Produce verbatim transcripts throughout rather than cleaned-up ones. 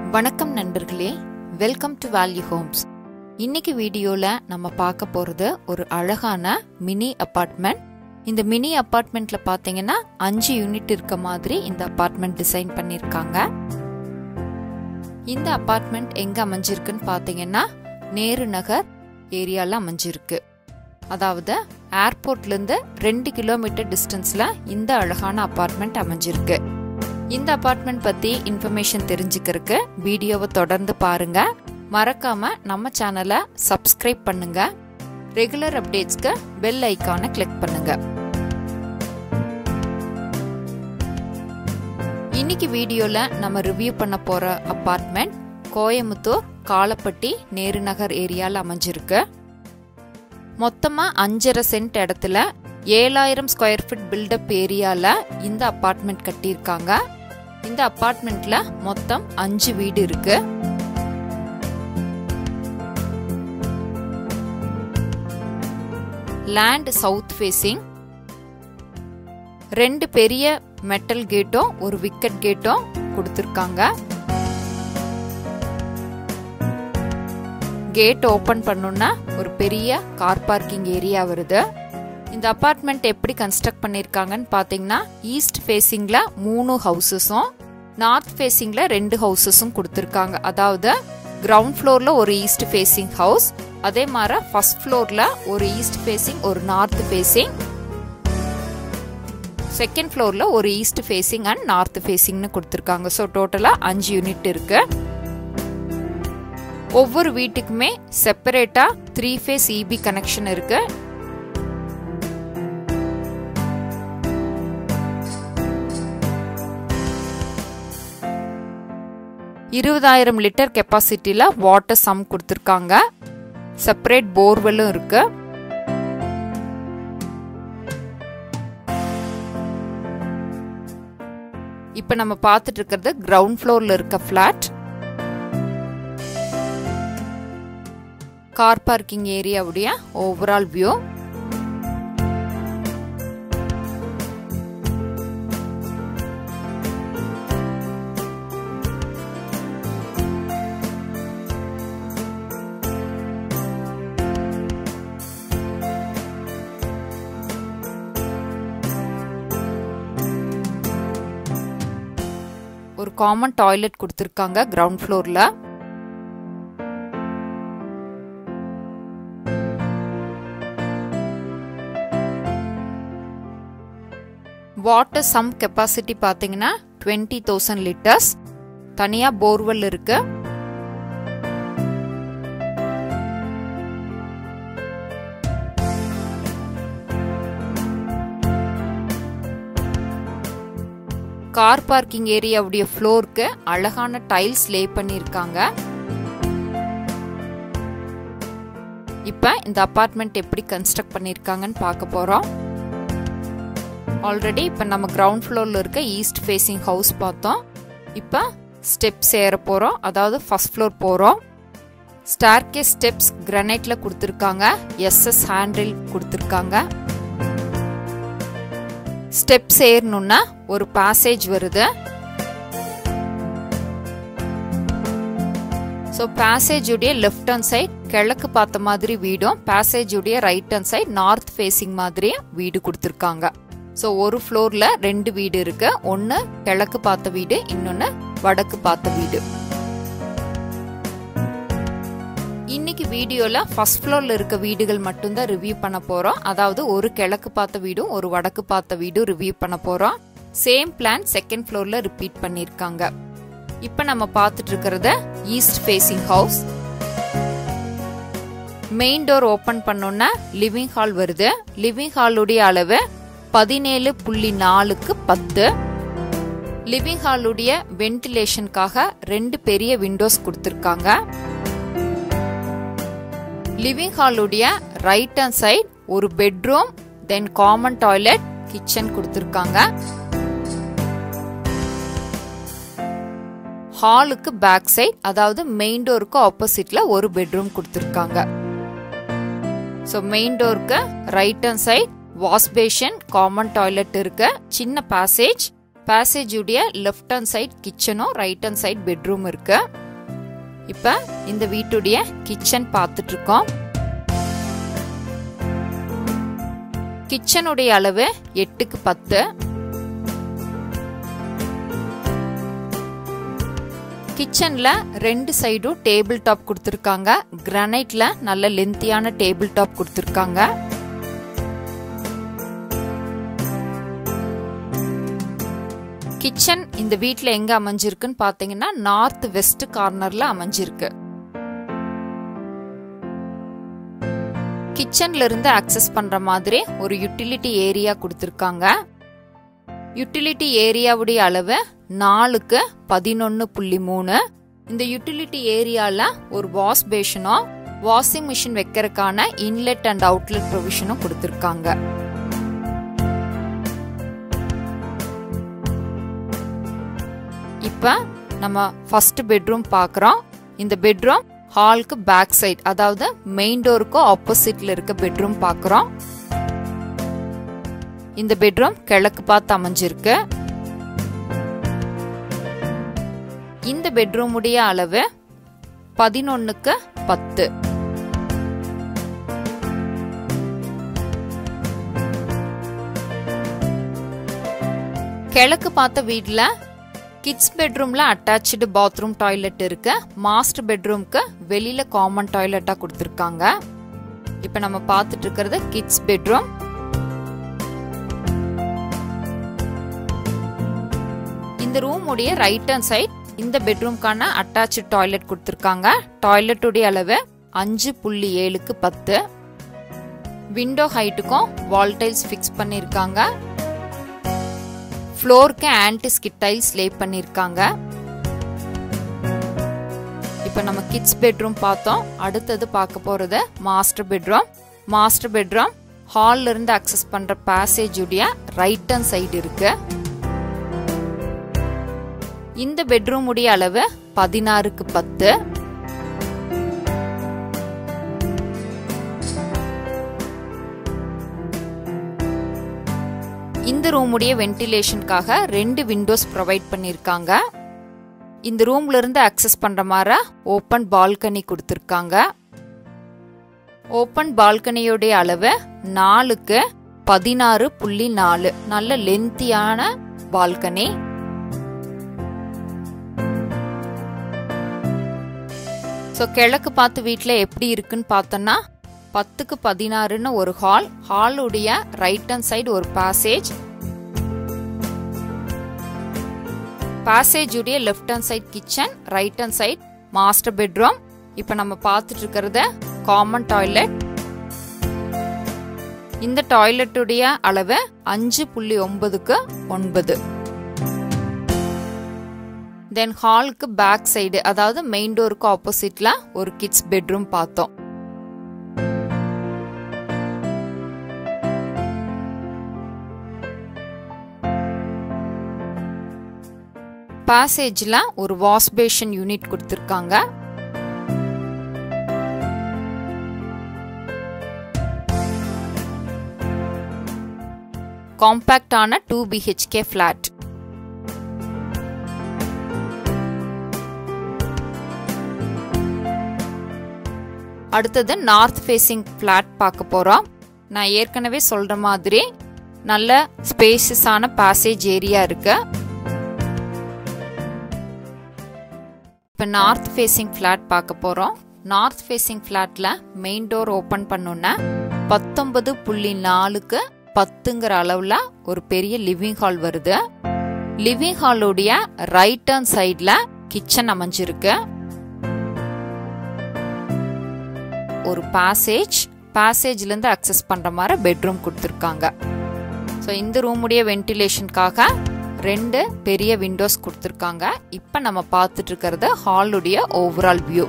வணக்கம் நண்பர்களே, welcome to value Holmes. இன்னைக்கு வீடியோல நம்ம பார்க்க போறது ஒரு அழகான மினி அபார்ட்மெண்ட். இந்த மினி அபார்ட்மெண்ட்ல பாத்தீங்கன்னா அஞ்சு யூனிட் இருக்க மாதிரி இந்த அபார்ட்மெண்ட் டிசைன் பண்ணிருக்காங்க. இந்த அபார்ட்மெண்ட் எங்க அமைஞ்சிருக்குன்னு பாத்தீங்கன்னா நேரு நகர் ஏரியால அமைஞ்சிருக்கு. அதாவது ஏர்போர்ட்ல இருந்து ரெண்டு கிலோமீட்டர் டிஸ்டன்ஸ்ல இந்த அழகான அபார்ட்மெண்ட் அமைஞ்சிருக்கு. இந்த அபார்ட்மெண்ட் பத்தி இன்ஃபர்மேஷன் தெரிஞ்சுக்கிறதுக்கு வீடியோவை தொடர்ந்து பாருங்க. மறக்காம நம்ம சேனலை சப்ஸ்கிரைப் பண்ணுங்க. ரெகுலர் அப்டேட்ஸ்க்கு பெல் ஐகானை கிளிக் பண்ணுங்க. இன்னைக்கு வீடியோல நம்ம ரிவ்யூ பண்ண போற அபார்ட்மெண்ட் கோயமுத்தூர் காலப்பட்டி நேரு நகர் ஏரியால அமைஞ்சிருக்கு. மொத்தமா அஞ்சரை சென்ட் இடத்துல ஏழாயிரம் ஸ்கொயர் ஃபீட் பில்டப் ஏரியால இந்த அபார்ட்மெண்ட் கட்டியிருக்காங்க. இந்த அபார்ட்மெண்ட்ல மொத்தம் அஞ்சு வீடு இருக்கு. Land south facing. ரெண்டு பெரிய மெட்டல் கேட்டும் ஒரு விக்கெட் கேட்டும் கொடுத்திருக்காங்க. கேட் ஓபன் பண்ணோம்னா ஒரு பெரிய கார் பார்க்கிங் ஏரியா வருது. இந்த அபார்ட்மெண்ட் எப்படி கன்ஸ்ட்ரக்ட் பண்ணிருக்காங்கன்னு பாத்தீங்கன்னா ஈஸ்ட் ஃபேசிங்ல மூணு ஹவுசஸும் நார்த் ஃபேசிங்ல ரெண்டு ஹவுசஸும் கொடுத்திருக்காங்க. அதாவது கிரவுண்ட் ஃப்ளோர்ல ஒரு ஈஸ்ட் ஃபேசிங் ஹவுஸ், அதே மாதிரி ஃபர்ஸ்ட் ஃப்ளோர்ல ஒரு ஈஸ்ட் ஃபேசிங் ஒரு நார்த் ஃபேசிங், செகண்ட் ஃப்ளோர்ல ஒரு ஈஸ்ட் ஃபேசிங் அண்ட் நார்த் ஃபேசிங்னு கொடுத்திருக்காங்க. ஸோ டோட்டலா அஞ்சு யூனிட் இருக்கு. ஒவ்வொரு வீட்டுக்குமே செப்பரேட்டா த்ரீ ஃபேஸ் இபி கனெக்ஷன் இருக்கு. இருபதாயிரம் லிட்டர் கெப்பாசிட்டில வாட்டர் சம் கொடுத்திருக்காங்க. செப்பரேட் போர்வெல்லும் இருக்கு. இப்ப நம்ம பார்த்துட்டு இருக்கிறது கிரவுண்ட் ஃப்ளோர்ல இருக்க பிளாட். கார் பார்க்கிங் ஏரியாவுடைய ஓவரால் வியூ. ஒரு காமன் டாய்லெட் கொடுத்திருக்காங்க கிரவுண்ட் ஃப்ளோர்ல. வாட்டர் சம் கெப்பாசிட்டி பாத்தீங்கன்னா டுவெண்ட்டி தௌசண்ட் லிட்டர்ஸ். தனியா போர்வெல் இருக்கு. கார் பார்க்கிங் ஏரியாவுடைய ஃப்ளோருக்கு அழகான டைல்ஸ் லே பண்ணிருக்காங்க. இப்ப இந்த அபார்ட்மெண்ட் எப்படி கன்ஸ்ட்ரக்ட் பண்ணிருக்காங்கன்னு பார்க்க போறோம். ஆல்ரெடி இப்ப நம்ம கிரவுண்ட் ஃப்ளோர்ல இருக்க ஈஸ்ட் ஃபேசிங் ஹவுஸ் பார்த்தோம். இப்ப ஸ்டெப்ஸ் ஏற போறோம். அதாவது ஃபர்ஸ்ட் ஃப்ளோர் போறோம். ஸ்டேர்கேஸ் ஸ்டெப்ஸ் கிரானைட்ல கொடுத்திருக்காங்க. எஸ்எஸ் ஹேண்டில் கொடுத்திருக்காங்க. ஸ்டெப்ஸ் ஏறணும்னா ஒரு பாசேஜ் வருது. சோ பாசேஜ் உடைய லெஃப்ட் ஹேண்ட் சைடு கிழக்கு பார்த்த மாதிரி வீடும், பாசேஜ் உடைய right hand side north facing மாதிரி வீடு கொடுத்திருக்காங்க. சோ ஒரு ஃப்ளோர்ல ரெண்டு வீடு இருக்கு. ஒன்னு கிழக்கு பார்த்த வீடு, இன்னொன்னு வடக்கு பார்த்த வீடு. இன்னைக்கு வீடியோல ஃபர்ஸ்ட் ஃப்ளோர்ல இருக்க வீடுகள் மட்டும் தான் ரிவ்யூ பண்ண போறோம். அதாவது ஒரு கிழக்கு பார்த்த வீடும் ஒரு வடக்கு பார்த்த வீடும் ரிவ்யூ பண்ண போறோம். சேம் பிளான் செகண்ட் ஃப்ளோர்ல ரிப்பீட் பண்ணிருக்காங்க. இப்ப நம்ம பார்த்துட்டு இருக்கிறது east facing house. Main door open பண்ணோம்னா லிவிங் ஹால் வருது. லிவிங் ஹாலுடைய அளவு பதினேழு புள்ளி நாலுக்கு பத்து. லிவிங் ஹாலுடைய வென்டிலேஷனுக்காக ரெண்டு பெரிய விண்டோஸ் கொடுத்திருக்காங்க. லிவிங் ஹாலுடைய ரைட் ஹேண்ட் சைடு ஒரு bedroom, then common toilet, kitchen கொடுத்திருக்காங்க. ஹாலுக்கு பேக் சைடு, அதாவது மெயின் டோருக்கு ஆப்போசிட்ல ஒரு பெட்ரூம் கொடுத்திருக்காங்க. சோ மெயின் டோருக்கு right hand side wash basin, common toilet இருக்கு. சின்ன பாசேஜ், பேசேஜ் உடைய லெஃப்ட் ஹேண்ட் சைடு கிச்சனும் ரைட் ஹேண்ட் சைடு பெட்ரூம் இருக்கு. இப்ப இந்த வீட்டுடைய கிச்சன் பார்த்துட்டு இருக்கோம். கிச்சனுடைய அளவு எட்டுக்கு பத்து. கிச்சன்ல ரெண்டு சைடும் டேபிள் டாப் கொடுத்திருக்காங்க. கிரானைட்ல நல்ல லென்த்தியான டேபிள் டாப் கொடுத்திருக்காங்க. கிச்சன் இந்த வீட்ல எங்க அமைஞ்சிருக்குன்னு பாத்தீங்கன்னா நார்த் வெஸ்ட் கார்னர்ல அமைஞ்சிருக்கு. கிச்சன்ல இருந்து ஆக்சஸ் பண்ற மாதிரி ஒரு யூட்டிலிட்டி ஏரியா கொடுத்திருக்காங்க. யூட்டிலிட்டி ஏரியாவுடைய அளவு நாலுக்கு பதினொன்னு புள்ளி மூணு. இந்த யூட்டிலிட்டி ஏரியால ஒரு வாஷ் பேஷனும் வாஷிங் மிஷின் வைக்கிறதுக்கான இன்லெட் அண்ட் அவுட்லெட் ப்ரொவிஷனும் கொடுத்திருக்காங்க. இப்ப நம்ம ஃபர்ஸ்ட் பெட்ரூம் பார்க்கறோம். இந்த பெட்ரூம் ஹாலுக்கு பேக் சைடு, அதாவது மெயின் டோருக்கு ஆப்போசிட்ல இருக்க பெட்ரூம் பார்க்கறோம். இந்த பெட்ரூம் கிழக்கு பார்த்து அமைஞ்சிருக்கு. இந்த பெட்ரூம் உடைய அளவு பதினொன்னுக்கு பத்து. கிழக்கு பார்த்த வீட்ல கிட்ஸ் பெட்ரூம்ல அட்டாச்டு பாத்ரூம் டாய்லெட் இருக்கு. மாஸ்டர் பெட்ரூம்க்கு வெளியில காமன் டாய்லெட்டா கொடுத்திருக்காங்க. இப்ப நம்ம பார்த்துட்டு இருக்கிறது கிட்ஸ் பெட்ரூம். இந்த ரூம் உடைய ரைட் ஹேண்ட் சைடு இந்த பெட்ரூம்கான அட்டாச்டு டாய்லெட் கொடுத்திருக்காங்க. டாய்லெட் உடைய அளவு அஞ்சு புள்ளி ஏழுக்கு பத்து. விண்டோ ஹைட்டுக்கும் வால் டைல்ஸ் ஃபிக்ஸ் பண்ணிருக்காங்க. ஃப்ளோருக்கு ஆன்டி ஸ்கிட் டைல்ஸ் லே பண்ணிருக்காங்க. இப்ப நம்ம கிட்ஸ் பெட்ரூம் பார்த்தோம். அடுத்தது பார்க்க போறது மாஸ்டர் பெட்ரூம். மாஸ்டர் பெட்ரூம் ஹால்ல இருந்து அக்சஸ் பண்ற பேசேஜ் உடைய ரைட் ஹேண்ட் சைடு இருக்கு. இந்த பெட்ரூம் உடைய அளவு பதினாறுக்கு பத்து. இந்த ரூம் உடைய வென்டிலேஷனுக்காக ரெண்டு விண்டோஸ் ப்ரொவைட் பண்ணிருக்காங்க. இந்த ரூம்ல இருந்து அக்சஸ் பண்ற மாதிரி ஓபன் பால்கனி கொடுத்திருக்காங்க. ஓபன் பால்கனியோட அளவு நாலுக்கு பதினாறு புள்ளி நாலு. நல்ல லென்த்தியான பால்கனி. சோ கிழக்கு பார்த்து வீட்ல எப்படி இருக்குன்னு பார்த்தோம்னா பத்துக்கு பதினாறுன்னு ஒரு ஹால். ஹாலுடைய ரைட் ஹேண்ட் சைடு ஒரு பாசேஜ். பாசேஜ் உடைய left hand side kitchen, right hand side master bedroom. இப்ப நம்ம பார்த்துட்டு இருக்கிறது காமன் டாய்லெட். இந்த டாய்லெட் உடைய அளவு அஞ்சு புள்ளி ஒன்பதுக்கு ஒன்பது. தென் ஹாலுக்கு பேக் சைடு, அதாவது மெயின் டோருக்கு ஆப்போசிட்ல ஒரு கிட்ஸ் பெட்ரூம் பார்த்தோம். பாசேஜ்ல ஒரு வாஷ் பேஷன் யூனிட் கொடுத்திருக்காங்க. காம்பாக்டான டூ பிஹெச்கே பிளாட். அடுத்தது நார்த் ஃபேசிங் பிளாட் பார்க்க போறோம். நான் ஏற்கனவே சொல்ற மாதிரி நல்ல ஸ்பேசியஸான பாசேஜ் ஏரியா இருக்கு. இப்ப நார்த் ஃபேசிங் பிளாட் பார்க்க போறோம். நார்த் ஃபேசிங் பிளாட்ல மெயின் டோர் ஓபன் பண்ணோம்னா பத்தொன்பது புள்ளி நாலுக்கு பத்துங்கிற அளவுல ஒரு பெரிய லிவிங் ஹால் வருது. லிவிங் ஹாலுடைய ரைட் ஹேண்ட் சைட்ல கிச்சன் அமைஞ்சிருக்கு. ஒரு பாசேஜ், பாசேஜ்ல இருந்து அக்சஸ் பண்ற மாதிரி பெட்ரூம் கொடுத்திருக்காங்க. சோ இந்த ரூம் உடைய வென்டிலேஷனுக்காக ரெண்டு பெரிய விண்டோஸ் கொடுத்திருக்காங்க. இப்ப நம்ம பார்த்துட்டு இருக்கிறது ஹாலுடைய ஓவரால் வியூ.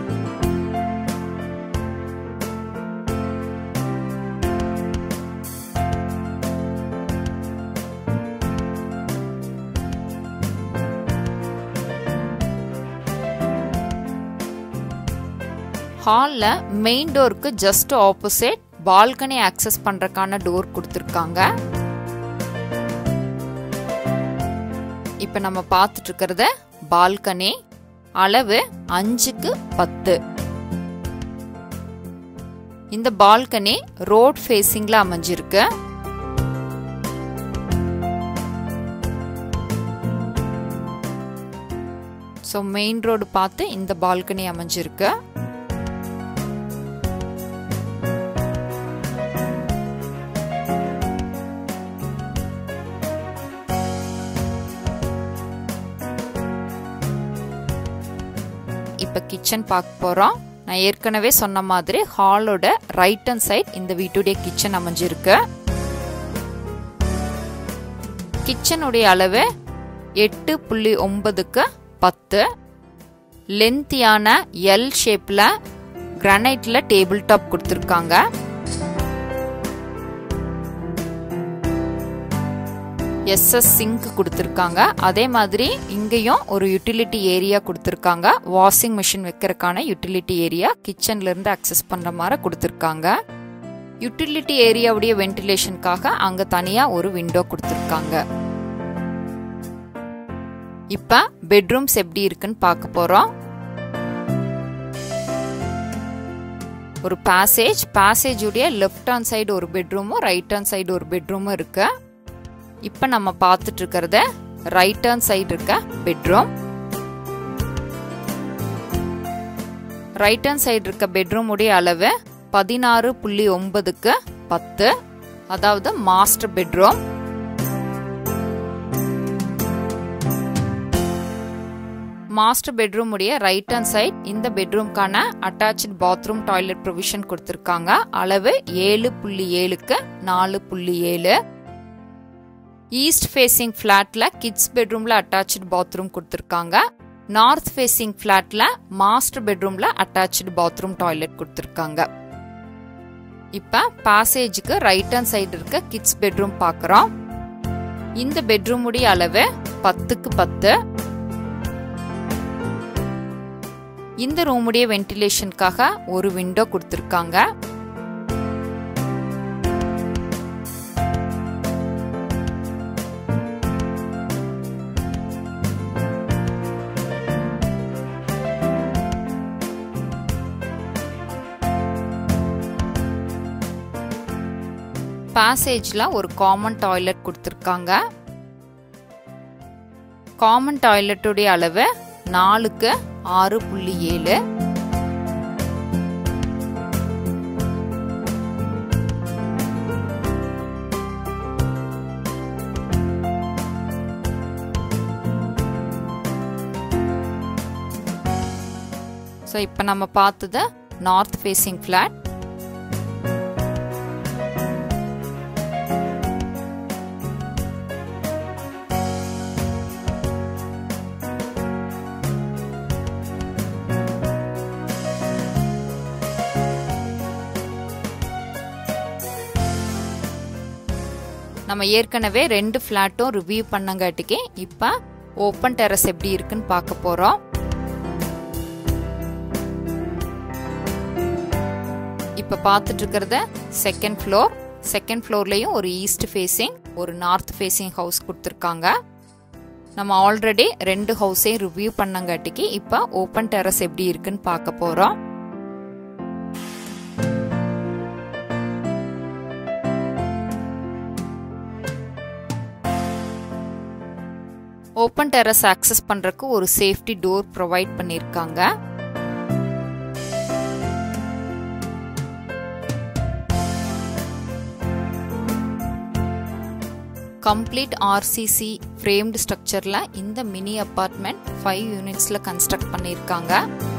ஹால்ல மெயின் டோருக்கு ஜஸ்ட் ஆப்போசிட் பால்கனி ஆக்சஸ் பண்றதுக்கான டோர் கொடுத்திருக்காங்க. இப்போ நம்ம பார்த்துட்டு இருக்கிறது பால்கனி. அளவு அஞ்சுக்கு பத்து. இந்த பால்கனி ரோட் ஃபேசிங்ல அமைஞ்சிருக்கு. ஸோ மெயின் ரோடு பார்த்து இந்த பால்கனி அமைஞ்சிருக்கு. இப்போ கிச்சன் பார்க்க போறோம். நான் ஏற்கனவே சொன்ன மாதிரி ஹாலோட ரைட் ஹேண்ட் சைட் இந்த வீட்டுடைய கிச்சன் அமைஞ்சிருக்கு. கிச்சனுடைய அளவு எட்டு புள்ளி ஒன்பதுக்கு பத்து. லென்த்தியான எல் ஷேப்ல கிரானைட்ல டேபிள் டாப் கொடுத்துருக்காங்க. எஸ்எஸ் சிங்க் கொடுத்துருக்காங்க. அதே மாதிரி இங்கேயும் ஒரு யூட்டிலிட்டி ஏரியா கொடுத்துருக்காங்க. வாஷிங் மிஷின் வைக்கிறதுக்கான யூட்டிலிட்டி ஏரியா கிச்சன்ல இருந்து அக்சஸ் பண்ற மாதிரி கொடுத்துருக்காங்க. யூட்டிலிட்டி ஏரியாவுடைய வென்டிலேஷனுக்காக அங்க தனியா ஒரு விண்டோ கொடுத்துருக்காங்க. இப்ப பெட்ரூம்ஸ் எப்படி இருக்குன்னு பார்க்க போறோம். ஒரு பேசேஜ், பேசேஜ் உடைய லெஃப்ட் ஹேண்ட் சைடு ஒரு பெட்ரூமும் ரைட் ஹேண்ட் சைடு ஒரு பெட்ரூமும் இருக்கு. இப்ப நம்ம பார்த்துட்டு இருக்கிறது ரைட் ஹேண்ட் சைடு இருக்க பெட்ரூம். ரைட் ஹேண்ட் சைடு இருக்க பெட்ரூம் உடைய அளவு பதினாறு புள்ளி ஒன்பதுக்கு பத்து. அதாவது மாஸ்டர் பெட்ரூம். மாஸ்டர் பெட்ரூம் உடைய ரைட் ஹேண்ட் சைட் இந்த பெட்ரூம்கான அட்டாச்ட் பாத்ரூம் டாய்லெட் ப்ரொவிஷன் கொடுத்திருக்காங்க. அளவு ஏழு புள்ளி ஏழுக்கு நாலு புள்ளி ஏழு. ஈஸ்ட் ஃபேசிங் ஃபிளாட்ல கிட்ஸ் பெட்ரூம்ல அட்டாச்ட் பாத்ரூம் கொடுத்திருக்காங்க. நார்த் ஃபேசிங் ஃபிளாட்ல மாஸ்டர் பெட்ரூம்ல அட்டாச்ட் பாத்ரூம் டாய்லெட் கொடுத்திருக்காங்க. இப்ப பாசேஜுக்கு ரைட் ஹேண்ட் சைடு இருக்க கிட்ஸ் பெட்ரூம் பார்க்கறோம். இந்த பெட்ரூம் உடைய அளவு பத்துக்கு பத்து. இந்த ரூமுடைய வென்டிலேஷனுக்காக ஒரு விண்டோ கொடுத்திருக்காங்க. பேசேஜ்ல ஒரு காமன் டாய்லெட் கொடுத்திருக்காங்க. காமன் டாய்லெட்டுடைய அளவு நாலுக்கு ஆறு புள்ளி ஏழு. ஸோ இப்போ நம்ம பார்த்தது நார்த் ஃபேசிங் ஃபிளாட். நம்ம ஏற்கனவே ரெண்டு ஃபிளாட்டும் ரிவ்யூ பண்ணங்காட்டிக்கு இப்ப ஓப்பன் டெரஸ் எப்படி இருக்குன்னு பார்க்க போறோம். இப்ப பார்த்துட்டு இருக்கிறது செகண்ட் ஃப்ளோர். செகண்ட் ஃப்ளோர்லயும் ஒரு ஈஸ்ட் ஃபேசிங் ஒரு நார்த் ஃபேசிங் ஹவுஸ் கொடுத்துருக்காங்க. நம்ம ஆல்ரெடி ரெண்டு ஹவுஸையும் ரிவ்யூ பண்ணங்காட்டிக்கு இப்ப ஓப்பன் டெரஸ் எப்படி இருக்குன்னு பார்க்க போறோம். ஓப்பன் டெரஸ் ஆக்சஸ் பண்றதுக்கு ஒரு சேஃப்டி டோர் ப்ரொவைட் பண்ணிருக்காங்க. கம்ப்ளீட் ஆர்சிசி ஃப்ரேம்டு ஸ்ட்ரக்சர்ல இந்த மினி அபார்ட்மெண்ட் ஃபைவ் யூனிட்ஸ்ல கன்ஸ்ட்ரக்ட் பண்ணிருக்காங்க.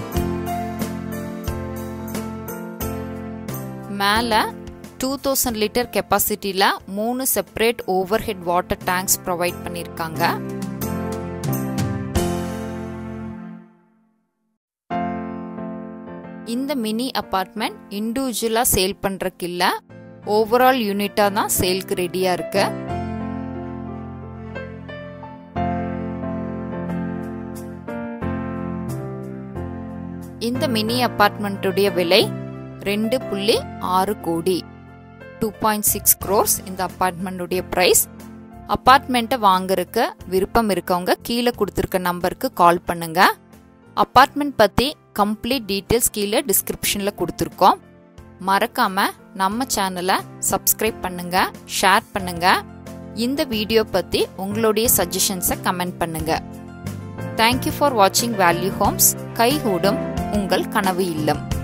மேல டூ தௌசண்ட் லிட்டர் கெப்பாசிட்டில மூணு separate overhead water tanks provide பண்ணிருக்காங்க. இந்த மினி அபார்ட்மெண்ட் இண்டிவிஜுவலா சேல் பண்றதுக்கு இல்ல, ஓவரால் யூனிட்டா தான் சேல்க்கு ரெடியா இருக்கு. இந்த மினி அபார்ட்மெண்ட்டுடைய விலை ரெண்டு புள்ளி ஆறு கோடி, டூ பாயிண்ட் சிக்ஸ் க்ரோர்ஸ் இந்த அபார்ட்மெண்ட்டுடைய பிரைஸ். அபார்ட்மெண்ட்டை வாங்குறதுக்கு விருப்பம் இருக்கவங்க கீழே கொடுத்துருக்க நம்பருக்கு கால் பண்ணுங்க. அபார்ட்மெண்ட் பற்றி கம்ப்ளீட் டீட்டெயில்ஸ் கீழே டிஸ்கிரிப்ஷனில் கொடுத்துருக்கோம். மறக்காம நம்ம சேனலை சப்ஸ்கிரைப் பண்ணுங்க, ஷேர் பண்ணுங்க. இந்த வீடியோ பற்றி உங்களுடைய சஜஷன்ஸை கமெண்ட் பண்ணுங்க. தேங்க்யூ ஃபார் வாட்சிங் வேல்யூ ஹோம்ஸ். கைகூடும் உங்கள் கனவு இல்லம்.